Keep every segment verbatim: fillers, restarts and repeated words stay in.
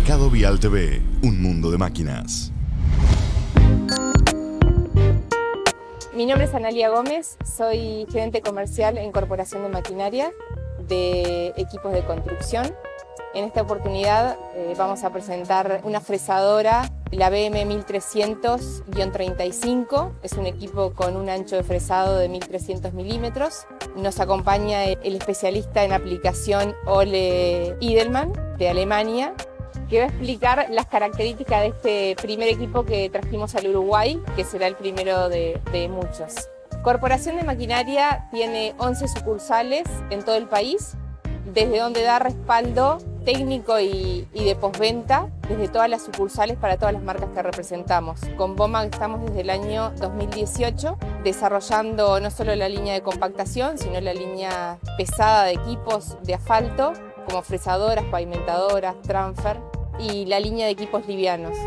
Mercado Vial T V, un mundo de máquinas. Mi nombre es Analia Gómez, soy gerente comercial en Corporación de Maquinaria de equipos de construcción. En esta oportunidad eh, vamos a presentar una fresadora, la B M mil trescientos guion treinta y cinco. Es un equipo con un ancho de fresado de mil trescientos milímetros. Nos acompaña el especialista en aplicación Ole Idelman de Alemania, que va a explicar las características de este primer equipo que trajimos al Uruguay, que será el primero de, de muchos. Corporación de Maquinaria tiene once sucursales en todo el país, desde donde da respaldo técnico y, y de postventa desde todas las sucursales para todas las marcas que representamos. Con BOMAG estamos desde el año dos mil dieciocho desarrollando no solo la línea de compactación, sino la línea pesada de equipos de asfalto, como fresadoras, pavimentadoras, transfer, y la línea de equipos livianos.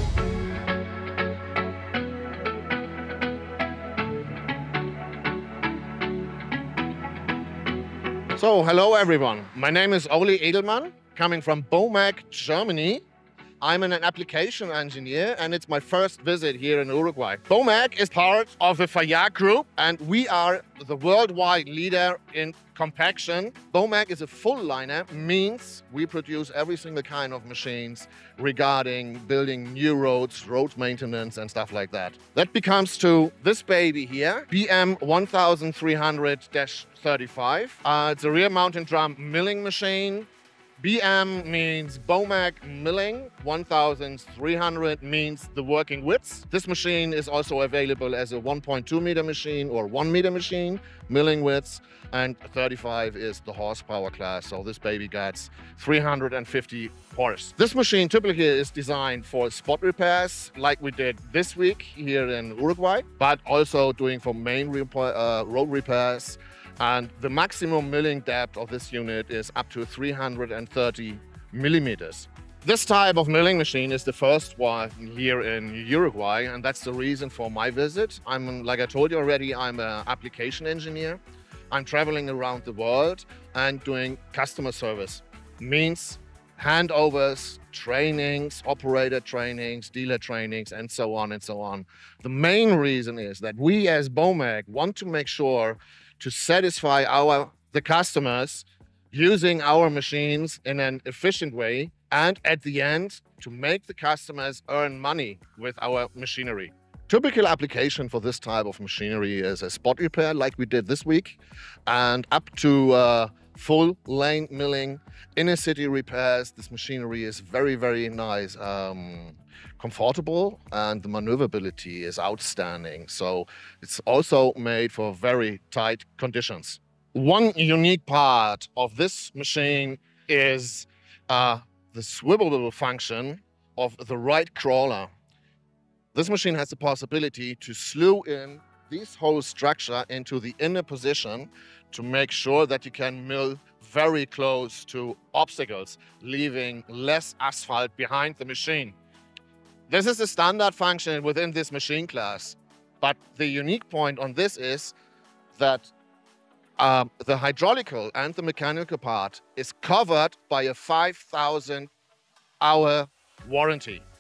So, hello everyone. My name is Ole Edelmann, coming from BOMAG, Germany. I'm an application engineer and it's my first visit here in Uruguay. BOMAG is part of the Fayard Group and we are the worldwide leader in compaction. BOMAG is a full liner, means we produce every single kind of machines regarding building new roads, road maintenance and stuff like that. That becomes to this baby here, B M thirteen hundred dash thirty-five. Uh, it's a rear mountain drum milling machine. B M means BOMAG milling, thirteen hundred means the working widths. This machine is also available as a one point two meter machine or one meter machine, milling widths, and thirty-five is the horsepower class, so this baby gets three hundred fifty horse. This machine typically is designed for spot repairs, like we did this week here in Uruguay, but also doing for main repair, uh, road repairs. And the maximum milling depth of this unit is up to three hundred thirty millimeters. This type of milling machine is the first one here in Uruguay, and that's the reason for my visit. I'm, like I told you already, I'm an application engineer. I'm traveling around the world and doing customer service. Means handovers, trainings, operator trainings, dealer trainings, and so on and so on. The main reason is that we as BOMAG want to make sure to satisfy our the customers using our machines in an efficient way, and at the end to make the customers earn money with our machinery. Typical application for this type of machinery is a spot repair like we did this week, and up to uh, full lane milling, inner city repairs. This machinery is very, very nice. Um, comfortable, and the maneuverability is outstanding. So it's also made for very tight conditions. One unique part of this machine is uh, the swivelable function of the right crawler. This machine has the possibility to slew in this whole structure into the inner position to make sure that you can mill very close to obstacles, leaving less asphalt behind the machine. This is the standard function within this machine class, but the unique point on this is that um, the hydraulical and the mechanical part is covered by a five thousand hour warranty.